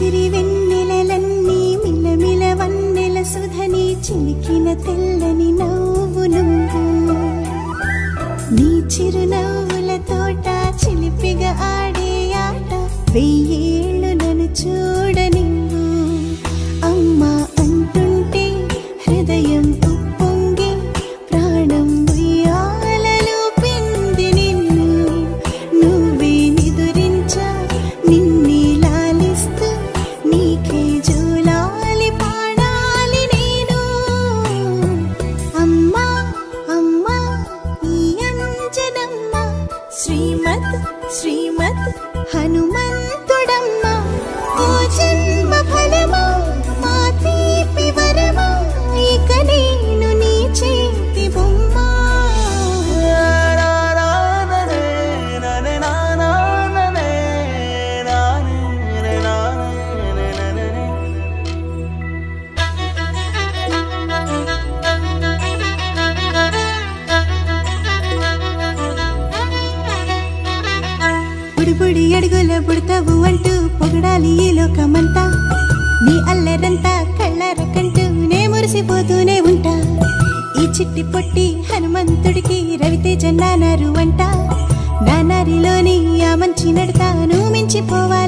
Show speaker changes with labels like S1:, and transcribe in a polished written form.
S1: సిరి వెన్నెలలన్నీ మిలమిల వన్నెల సుధని చిలికిన తెల్లని నవ్వు నువ్వు నీ చిరునవ్వుల తోట చిలిపిగా ఆడే ఆట వెయ్యేళ్ళు నన్ను చూడనివ్వు అమ్మా అంటుంటే హృదయం ఉప్పొంగి ప్రాణం ఉయ్యాలలో పిండి నిన్ను నువ్వే నిదురించా నిన్నే లాలిస్తూ నీకే జోలాలి పాడాలి నేను అమ్మా అమ్మా ఈ అంజనమ్మ శ్రీమత్ శ్రీమత్ హనుమంతుడమ్మ ఓ జన్మ ఫలమా మా తీపి వరమా ఇక నేను నీ చేతి బొమ్మ బుడిబుడి అడుగుల పుడతావు అంటూ పొగడాలి ఈ లోకమంతా నీ అల్లరంతా కళ్ళరకంటూ నే మురిసిపోతూనే ఉంటా ఈ చిట్టి పొట్టి హనుమంతుడికి రవితేజ నానారు అంట నానారిలోని ఆ మంచి నడతా నువ్వు మించిపోవాలి